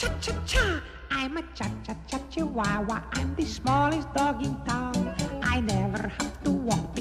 Cha-cha-cha, I'm a cha-cha-cha chihuahua. I'm the smallest dog in town. I never have to walk